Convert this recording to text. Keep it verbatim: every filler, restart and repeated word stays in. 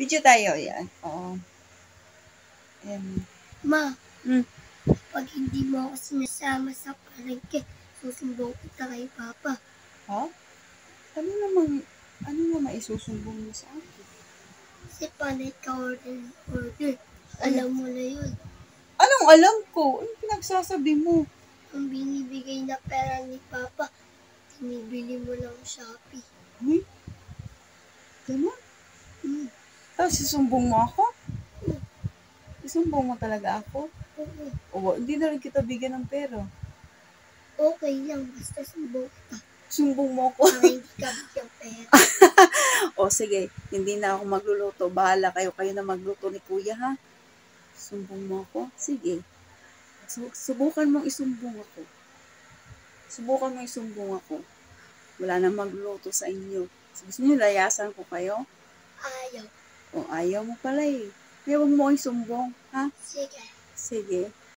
Video tayo, yan. Oo. Ayan. Ma, Hmm. pag hindi mo ako sinasama sa palengke, susumbong kita kay Papa. Ha? Ano namang, ano naman isusumbong mo sa akin? Kasi panay ka order, order. Alam mo na yun. Anong alam ko? Anong pinagsasabi mo? Ang binibigay na pera ni Papa, tinibili mo lang Shopee. Uy? Ganun? Hmm. Tapos isusumbong mo ako? Isusumbong mo talaga ako? Oo. O, hindi na rin kita bigyan ng pera. Okay lang, basta sumbong kita. Sumbong mo ako? Para hindi ka bigyan pera. O sige, hindi na ako magluluto. Bahala kayo, kayo na magluto ni Kuya, ha? Sumbong mo ako? Sige. Subukan mong isumbong ako. Subukan mong isumbong ako. Wala na magluluto sa inyo. Gusto niyo layasan ko kayo? Ayaw. O ayaw mo pala eh. Kaya huwag mo akong isumbong, ha? Sige. Sige.